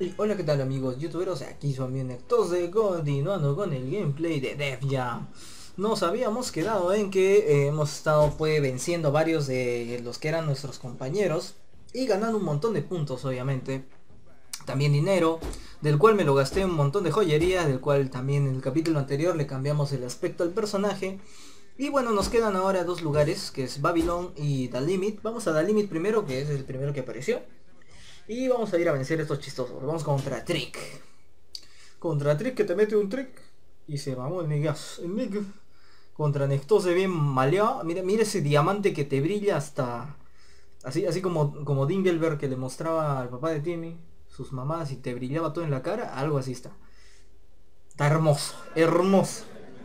Y hola, ¿qué tal amigos youtuberos? Aquí su amigo Nectose, continuando con el gameplay de Def Jam. Nos habíamos quedado en que hemos estado venciendo varios de los que eran nuestros compañeros y ganando un montón de puntos, obviamente. También dinero, del cual me lo gasté en un montón de joyería, del cual también en el capítulo anterior le cambiamos el aspecto al personaje. Y bueno, nos quedan ahora dos lugares, que es Babylon y The Limit. Vamos a The Limit primero, que es el primero que apareció. Y vamos a ir a vencer a estos chistosos. Vamos contra Trick. Contra Trick, que te mete un trick. Y se mamó el Migas. El Mig. Contra Nectose bien maleado. Mira, mira ese diamante que te brilla hasta... Así como Dingleberg, que le mostraba al papá de Timmy sus mamás y te brillaba todo en la cara. Algo así está. Está hermoso. Hermoso.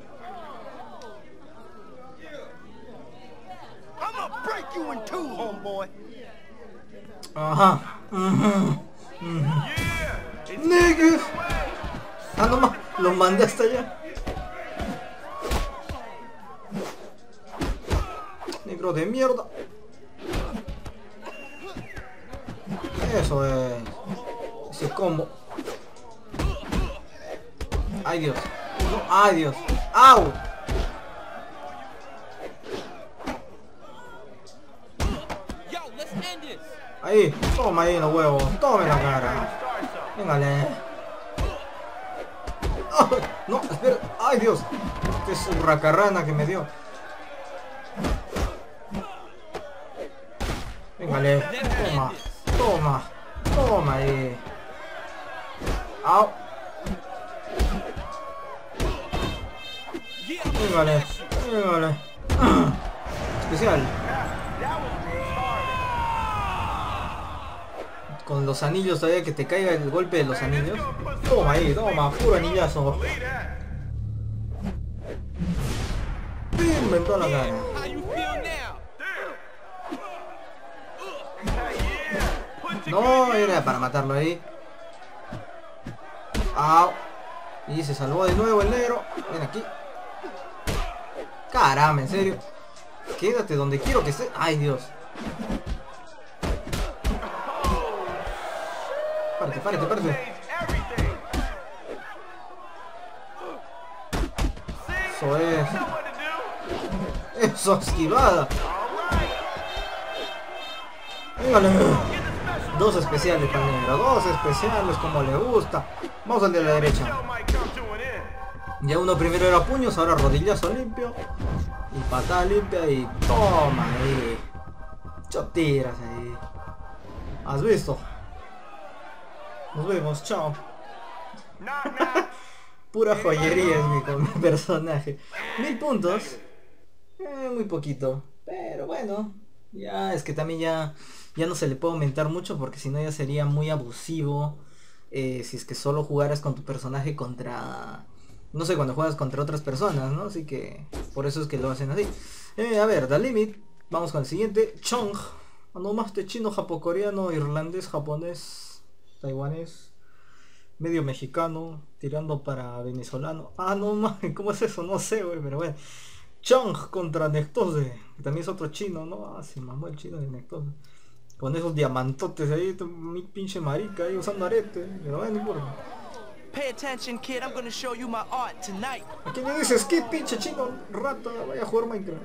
Ajá. Nigga. Ah, no más. Lo mandé hasta allá. Negro de mierda. Eso es. Ese combo. Ay Dios. No, ay Dios. ¡Au! Ahí, toma ahí los huevos. Toma en la cara. Véngale. ¡Oh! No, espera. ¡Ay Dios! Qué surracarrana que me dio. Véngale. Toma. Toma. Toma ahí. ¡Au! Véngale. Véngale. Especial. Con los anillos todavía, que te caiga el golpe de los anillos. Toma ahí, toma, puro anillazo. ¡Pim! En toda la cara. No, era para matarlo ahí. ¡Au! Y se salvó de nuevo el negro. Ven aquí. Caramba, en serio. Quédate donde quiero que esté. ¡Ay, Dios! Párate, párate, párate. Eso es. Eso, esquivada. Véngale. Dos especiales para el negro. Dos especiales como le gusta. Vamos al de la derecha. Ya uno primero era puños, ahora rodillazo limpio. Y patada limpia y toma ahí. Chotiras ahí. ¿Has visto? Nos vemos, chao. Pura joyería es mi personaje. 1000 puntos. Muy poquito. Pero bueno. Ya es que también ya no se le puede aumentar mucho, porque si no ya sería muy abusivo. Si es que solo jugaras con tu personaje contra... No sé, cuando juegas contra otras personas, ¿no? Así que por eso es que lo hacen así. A ver, The Limit. Vamos con el siguiente. Chong. Nomás de chino, japocoreano, irlandés, japonés, taiwanés, medio mexicano, tirando para venezolano. Ah, no mames, ¿cómo es eso? No sé, güey, pero bueno. Chong contra Nectose, que también es otro chino, ¿no? Ah, se mamó el chino de Nectose. Con esos diamantotes ahí, mi pinche marica ahí usando arete, pero bueno, no importa. Pay attention, kid. I'm gonna show you my art tonight. ¿A quién le dices qué pinche chino rata? Vaya a jugar Minecraft.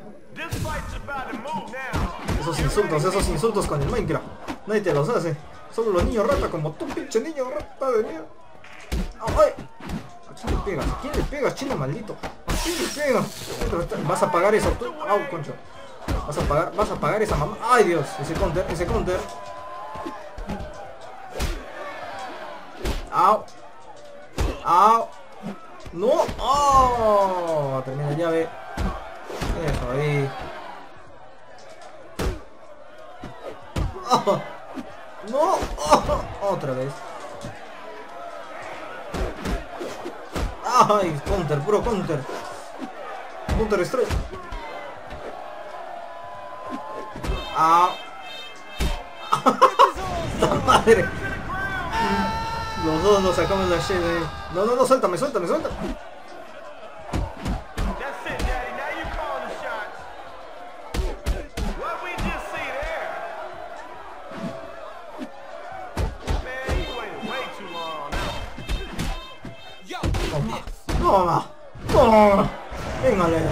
Esos insultos con el Minecraft. Nadie te los hace. Solo los niños rata como tú, pinche niño rata de mierda. ¡Ay! ¿A quién le pegas? ¿A quién le pegas, chino maldito? ¿A quién le pegas? Vas a pagar eso tú. ¡Au, concho! Vas a pagar esa mamá. ¡Ay, Dios! Ese counter. ¡Au! ¡Au! ¡No! ¡Oh! Termina la llave. Eso ahí. ¡Oh! ¡No! ¡Oh! Otra vez. ¡Ay! Counter, puro counter. Counter strike. ¡Ah! ¡La madre! Los dos nos sacamos la shit de... No, suéltame. Toma, toma, toma. Véngale.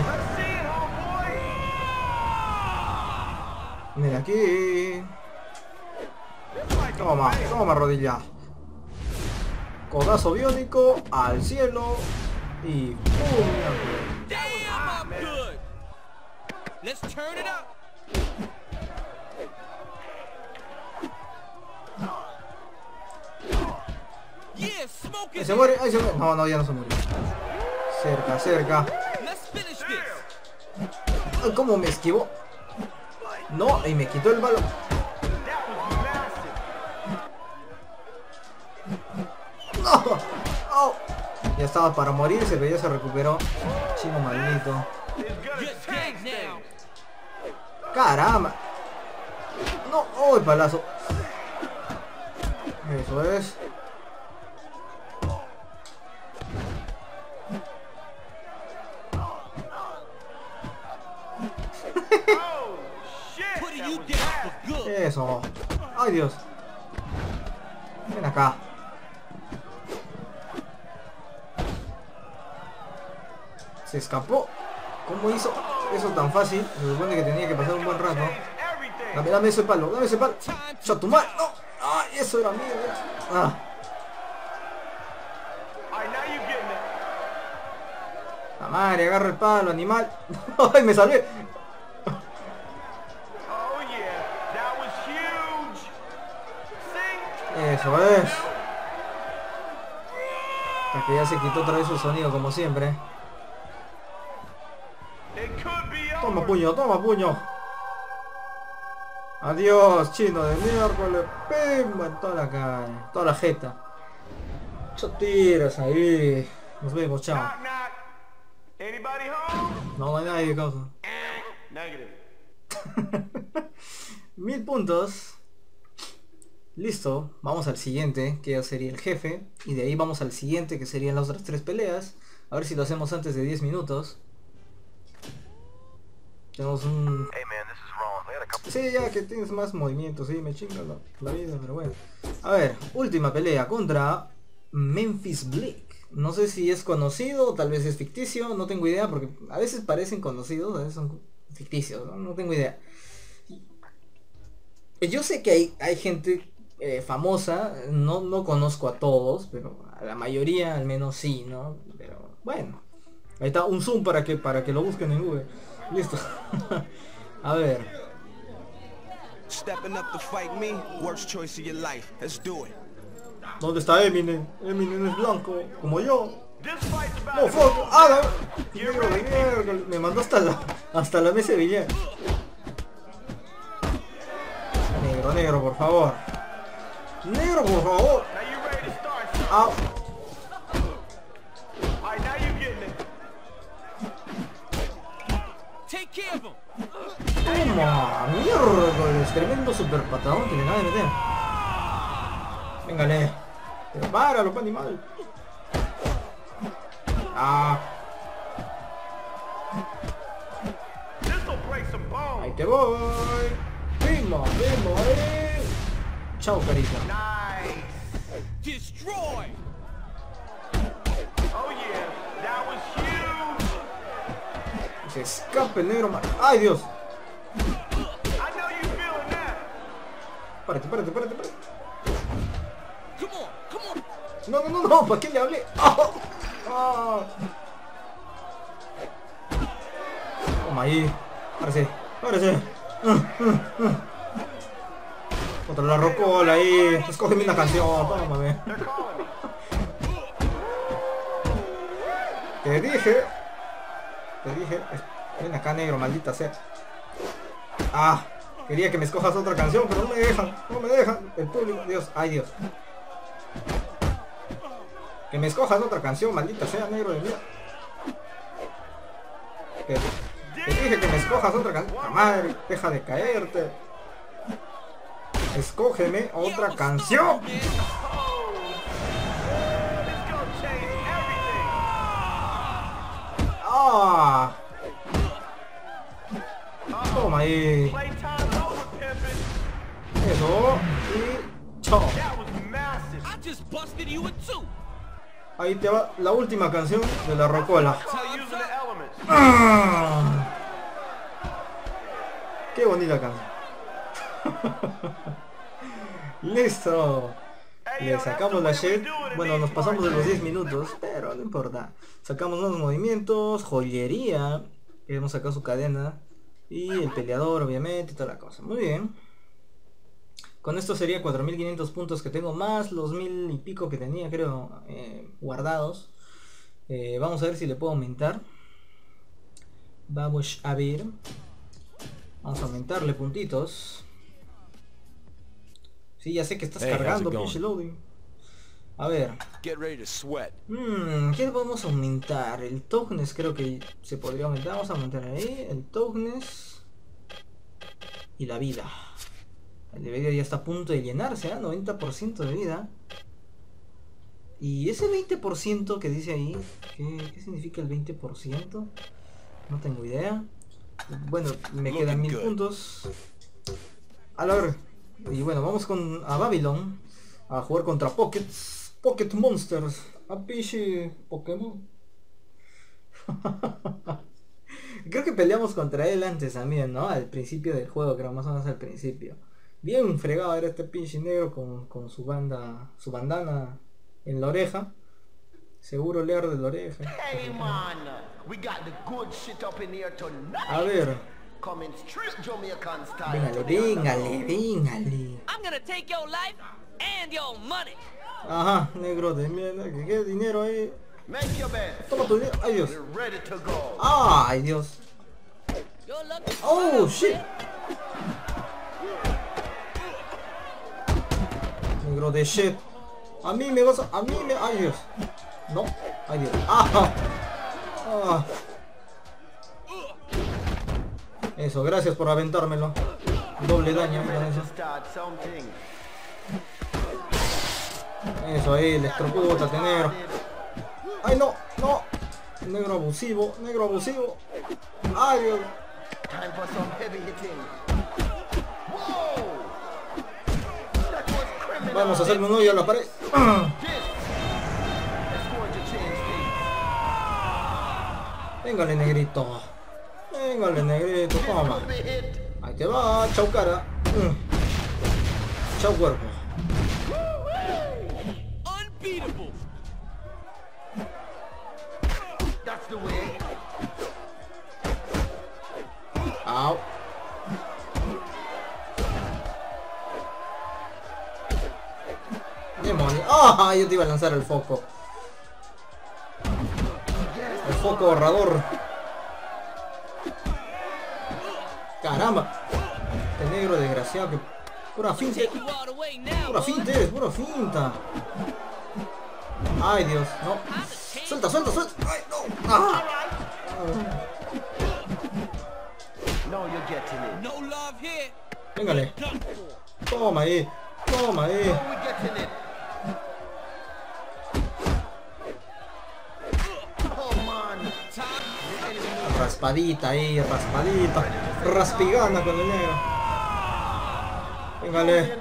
Mira aquí. Toma, toma rodilla. Codazo biónico al cielo. Y ¡pum! Damn, I'm good. Let's turn it up. Yeah, smoke Ahí it. se muere, ahí se muere. No, no, ya no se murió. Cerca, cerca. Let's finish this. Ay, ¿cómo me esquivó? No, y me quitó el balón. No, oh. Ya estaba para morirse, pero ya se recuperó. Chino maldito. Just game now. Caramba. No, oh, el palazo. Eso es. Putting you down for good. Eso. Ay, Dios. Ven acá. Se escapó. ¿Cómo hizo eso tan fácil? Se supone que tenía que pasar un buen rato. Dame, dame ese palo, dame ese palo. ¡Chatumar! ¡No! ¡Ay, eso era mío! ¡Ah! La madre, agarra el palo, animal. ¡Ay, me salvé! Eso es. Hasta que ya se quitó otra vez su sonido como siempre. Toma puño, toma puño. Adiós, chino de miércoles. Pimba en toda la calle, toda la jeta. 8 tiras ahí. Nos vemos, chao. No, no hay nadie, causa. 1000 puntos. Listo, vamos al siguiente, que ya sería el jefe. Y de ahí vamos al siguiente, que serían las otras 3 peleas. A ver si lo hacemos antes de 10 minutos. Tenemos un... Sí, ya que tienes más movimiento, sí, me chinga la vida, pero bueno. A ver, última pelea contra Memphis Bleek. No sé si es conocido, tal vez es ficticio, no tengo idea, porque a veces parecen conocidos, a veces son ficticios, no tengo idea. Yo sé que hay gente famosa, no conozco a todos, pero a la mayoría al menos sí, ¿no? Pero bueno, ahí está un zoom para que lo busquen en Google. Listo. A ver. Stepping up to fight me, worst choice of your life. Let's do it. ¿Dónde está Eminem? Eminem es blanco, como yo. No, fuck. Ah, no. Negro de mierda. Me mandó hasta la mesa de billar. Negro, negro, por favor. Negro, por favor. Ah. Take care of him. Toma, mierda, tremendo super patadón que le acaba de meter. Véngale. Pero páralo, pa' animal. Ah. Ahí te voy. Primo, primo, Chao, carita. Destroy. Se escape el negro mal. ¡Ay, Dios! Párate, párate, párate, párate. Come on, come on. No, no, no, no, ¿para qué le hablé? ¡Oh! ¡Oh! Toma ahí. Párese, párese. Contra la rocola ahí. Escógeme una canción, tómame. Te dije. Ven acá, negro, maldita sea. Ah, quería que me escojas otra canción, pero no me dejan. No me dejan. El público, Dios, ay Dios. Que me escojas otra canción, maldita sea, negro de mierda. Te dije que me escojas otra canción. La madre, deja de caerte. Escógeme otra canción. Ah. Toma ahí. Eso. Y chao. Ahí te va la última canción de la Rocola. ¡Ah! Qué bonita canción. Listo. Le sacamos la shit. Bueno, nos pasamos de los 10 minutos, pero no importa. Sacamos unos movimientos, joyería. Hemos sacado su cadena. Y el peleador, obviamente, y toda la cosa. Muy bien. Con esto sería 4500 puntos que tengo, más los 1000 y pico que tenía, creo, guardados. Vamos a ver si le puedo aumentar. Vamos a ver. Vamos a aumentarle puntitos. Sí, ya sé que estás cargando, pinche loading. A ver. ¿Qué podemos aumentar? El toughness creo que se podría aumentar. Vamos a aumentar ahí. El toughness. Y la vida. El de vida ya está a punto de llenarse, ¿eh? 90% de vida. Y ese 20% que dice ahí, ¿qué significa el 20%? No tengo idea. Bueno, me quedan 1000 puntos. A la ver. Y bueno, vamos a Babylon a jugar contra Pocket Monsters. A pichi Pokémon. Creo que peleamos contra él antes también, ¿no? Al principio del juego, creo, más o menos al principio. Bien fregado era este pinche negro con su bandana en la oreja. Seguro le arde la oreja. Hey man, we got the good shit up in here tonight. A ver. Coming straight Jamaican style. Véngale. I'm gonna take your life and your money. Ajá, negro de mierda, que quede dinero ahí. Make your bed. Toma tu dinero. Ay, Dios. We're ready to go. Ay, Dios. Oh, shit. Negro de shit. A mí me vas a... Ay, Dios. No. Ay, Dios. Ah. Eso, gracias por aventármelo. Doble daño. Eso ahí, electrocútate, negro. Ay, no. Negro abusivo. Ay, Dios. Vamos a hacerme un hoyo a la pared. Véngale, negrito. Toma. Ahí te va. Chau, cara. Chau, cuerpo. Au. Demonio. ¡Ah! Yo te iba a lanzar el foco. El foco borrador. Caramba. Este negro desgraciado que... Pura finta. Pura finta. Ay, Dios. No. Suelta. Ay, no. Ah. Véngale. Toma ahí. Raspadita ahí, raspigana con el negro. Véngale.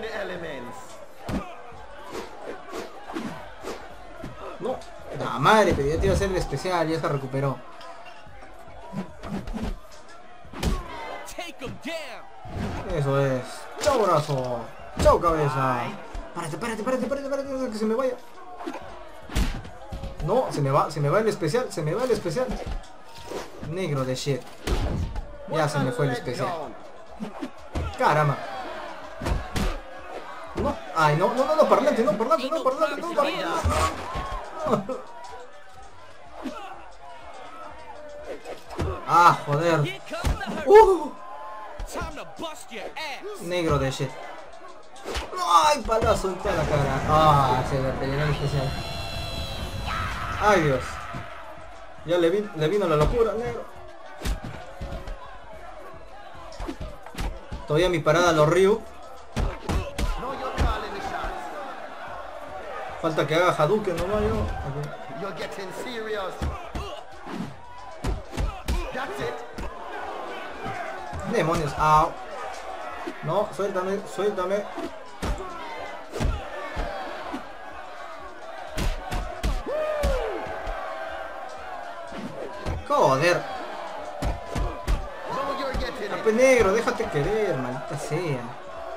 No, la madre, pero ya te iba a hacer el especial, ya se recuperó. Eso es. Chau, brazo. Chau, cabeza. Párate, que se me vaya. No, se me va el especial, Negro de shit. Ya se me fue el especial. Caramba. No, ay, no, parlante. Ah, joder. Negro de shit. Ay, palazo en toda la cara. Ah, se le peleó el especial. Ay, Dios. Ya le vino la locura, negro. Todavía mi parada a los Ryu. Falta que haga Hadouken, no va yo. Demonios. Au. No, suéltame. Joder. Now you're getting Ape it. negro, déjate querer, maldita sea.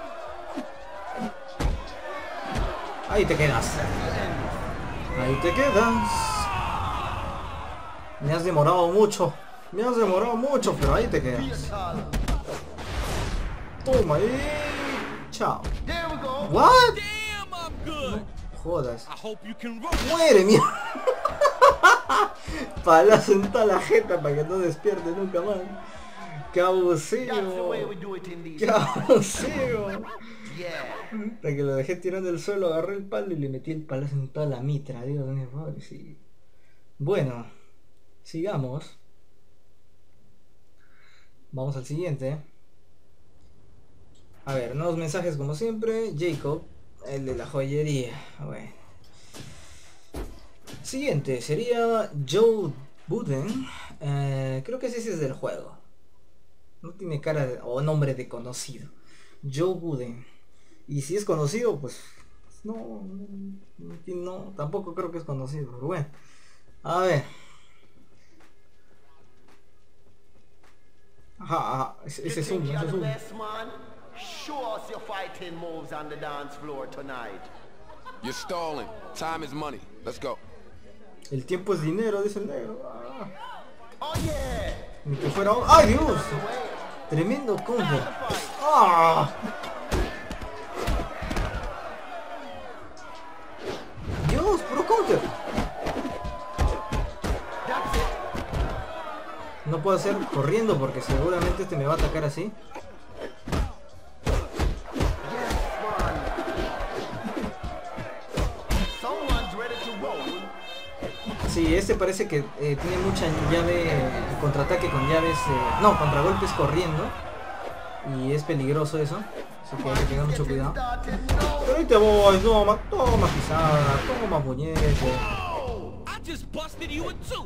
Ahí te quedas. Ahí te quedas. Me has demorado mucho. Me has demorado mucho, pero ahí te quedas. Toma ahí. Chao. There we go. What? Damn, I'm good. Jodas. I hope you can roll. Muere, mierda. Palazo en toda la jeta para que no despierte nunca más. Qué That's the way abusivo. we do it in these. Qué abusivo. Yeah. Hasta que lo dejé tirando el suelo, agarré el palo y le metí el palazo en toda la mitra. Dios mío, pobrecillo. Bueno, sigamos. Vamos al siguiente. A ver, nuevos mensajes como siempre. Jacob, el de la joyería. Bueno. Siguiente sería Joe Budden. Creo que ese es del juego. No tiene cara o nombre de conocido. Joe Budden. Y si es conocido, pues no, tampoco creo que es conocido. Pero bueno. A ver. Ajá, ese You es think uno, you're ese es the uno. best man? Show us your fighting moves on the dance floor tonight. You're stalling. Time is money. Let's go. El tiempo es dinero, dice el negro. Ah, Oh yeah. ni que fuera... ¡Ay, Dios! Tremendo counter. ¡Ah! Dios, puro counter. That's it. No puedo hacer corriendo porque seguramente este me va a atacar así. Yes, man. Someone's ready to roll. Sí, este parece que tiene mucha llave, contraataque con llaves, no, contragolpes corriendo. Y es peligroso eso. Así que hay que tener mucho cuidado. Started now. Pero ahí te voy, toma pisada, toma puñete. I just busted you in two.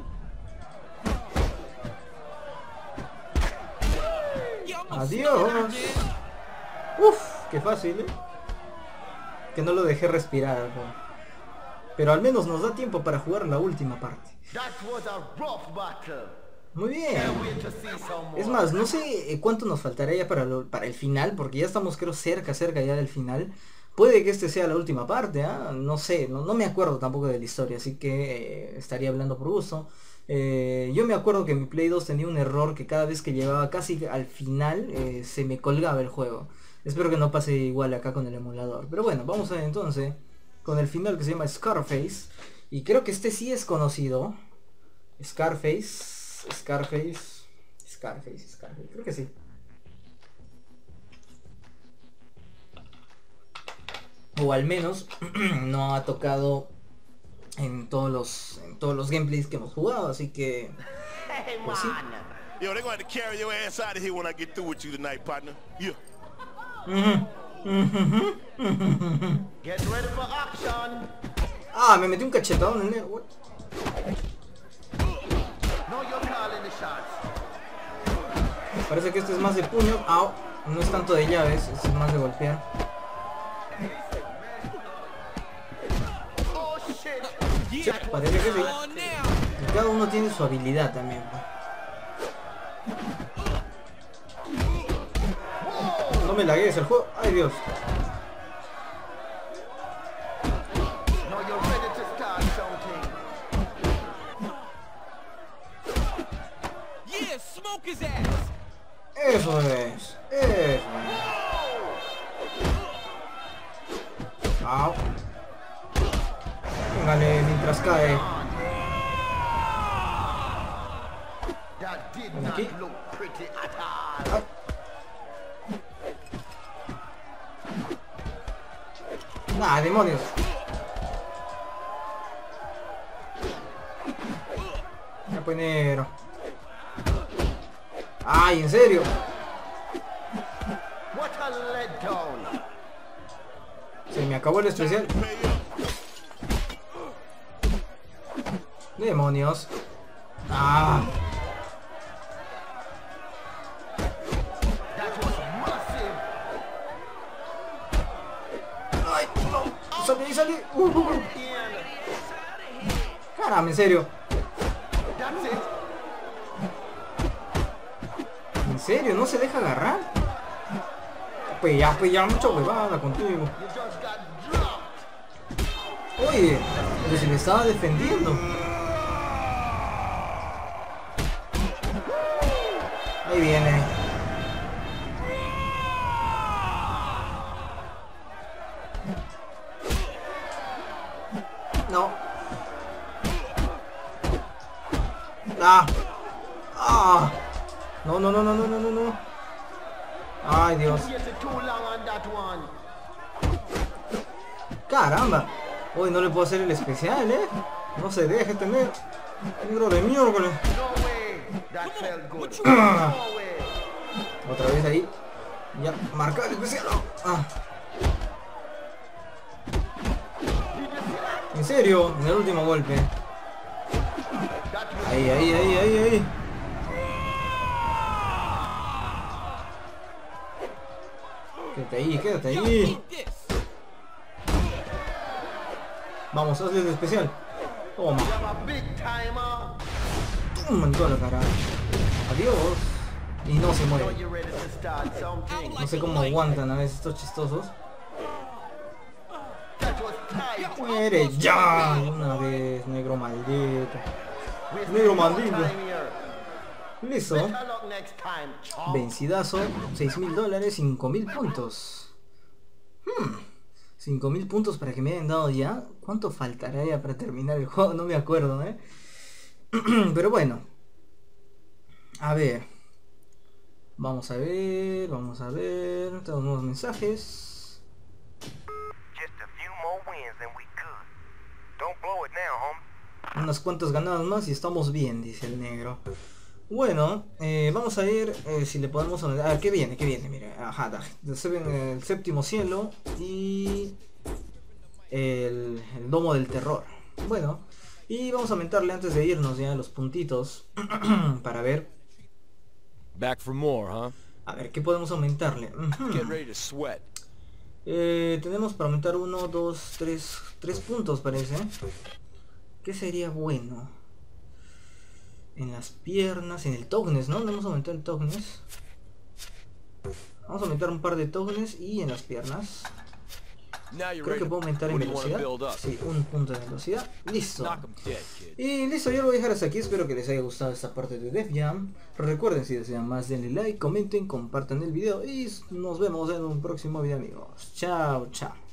Yeah, I'm a Adiós. stunner, man. Uf, qué fácil, ¿eh? Que no lo dejé respirar, ¿no? Pero al menos nos da tiempo para jugar la última parte. That was a rough battle. Muy bien. Can't wait to see some more. Es más, no sé cuánto nos faltará ya para el final, porque ya estamos creo cerca ya del final. Puede que este sea la última parte, ¿ah? No sé, no me acuerdo tampoco de la historia, así que estaría hablando por gusto. Yo me acuerdo que mi Play 2 tenía un error que cada vez que llegaba casi al final se me colgaba el juego. Espero que no pase igual acá con el emulador. Pero bueno, vamos a ver entonces con el final que se llama Scarface. Y creo que este sí es conocido. Scarface, creo que sí. O al menos no ha tocado en todos los gameplays que hemos jugado, así que Hey, pues sí. man. Yo, they're going to have to carry your ass out of here when I get through with you tonight, partner. Yeah. Get ready for action. Ah, me metí un cachetadón en el negro. What? Now you're calling the shots. Parece que este es más de puño. Au, no es tanto de llaves, este es más de golpear. Oh shit. Yeah, Parece que sí. on now. Y cada uno tiene su habilidad también, pues. No me lagues el juego. Ay, Dios. Now you're ready to start something. Yeah, smoke his ass. Eso es. Au. Véngale mientras cae. That did Ven not aquí. look pretty at all. Ay. Nah, demonios. Ya pues, negro. Ay, en serio. What a letdown. Se me acabó el especial. Demonios. Ah. That was massive. Ay, no. Salí. Caramba, en serio. That's it. serio? ¿No se deja agarrar? Pues ya, mucha huevada contigo. You just got dropped. Oye, pero si me estaba defendiendo. Ahí viene. No. Ah. Ah. No. Ay, Dios. You're too long on that one. Caramba. Hoy no le puedo hacer el especial, No se deje tener. Negro de miércoles. No way. That felt good. No way. Otra vez ahí. Ya, marca el especial. Ah. En serio, en el último golpe. Ahí. Quédate ahí. Vamos, hazle el especial. Toma. I'm a big timer. Toma en toda la cara. Adiós. Y no se Now muere. you ready to start something? No sé cómo aguantan a veces estos chistosos. That was tight. Muere ya. Una vez, negro maldito. Negro maldito. Listo. Better luck next time, chump. Vencidazo. $6.000, 5.000 puntos. 5.000 puntos para que me hayan dado ya. ¿Cuánto faltará ya para terminar el juego? No me acuerdo, Pero bueno. A ver. Vamos a ver. Tenemos nuevos mensajes. Just a few more wins and we good. Don't blow it now, homie. Unas cuantas ganadas más y estamos bien, dice el negro. Bueno, vamos a ver si le podemos... Ah, ¿qué viene? Mira, ajá, el séptimo cielo y el domo del terror. Bueno, y vamos a aumentarle antes de irnos ya los puntitos para ver. Back for more, huh? A ver, ¿qué podemos aumentarle? Get ready to sweat. Tenemos para aumentar 1, 2, 3 puntos parece. ¿Qué sería bueno? En las piernas, en el toughness, ¿no? Vamos a aumentar el toughness. Vamos a aumentar un par de toughness y en las piernas. Now you're Creo ready que puedo aumentar en What do you wanna velocidad. build up? Sí, un punto de velocidad. Listo. Knock 'em dead, kid. Y listo, yo lo voy a dejar hasta aquí. Espero que les haya gustado esta parte de Def Jam. Recuerden, si desean más, denle like, comenten, compartan el video. Y nos vemos en un próximo video, amigos. Chao, chao.